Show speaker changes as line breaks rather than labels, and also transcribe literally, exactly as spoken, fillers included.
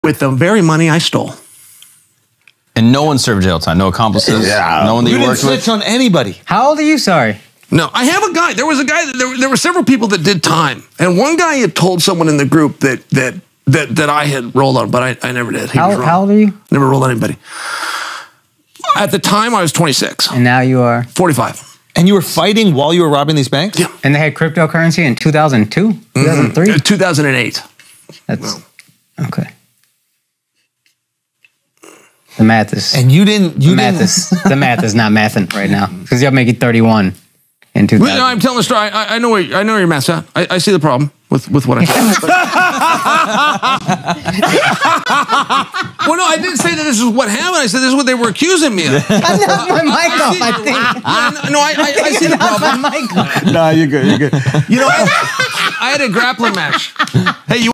with the very money I stole.
And no one served jail time. No accomplices.
Yeah.
No one that
you
you
didn't
worked with.
snitch on anybody.
How old are you? Sorry.
No, I have a guy. There was a guy. That, there, there were several people that did time, and one guy had told someone in the group that that that that I had rolled on, but I, I never did. He
How,
was wrong.
how old are you?
Never rolled on anybody. At the time, I was twenty-six.
And now you are?
forty-five.
And you were fighting while you were robbing these banks?
Yeah.
And they had cryptocurrency in two thousand two, two thousand three?
Mm-hmm. two thousand eight.
That's, okay. The math is...
And you didn't... You
the, math
didn't,
is, the math is not mathing right now. Because you're making thirty-one in two thousand.
Well, no, I'm telling the story. I, I know where I know where your math's at. I, I see the problem with, with what I said. Well, no, I didn't say that this is what happened. I said this is what they were accusing me of.
I knocked my mic off, I think.
Yeah, no, I, I, I see the problem.
My mic off.
no, you're good, you're good.
You know, I, I had a grappling match. Hey, you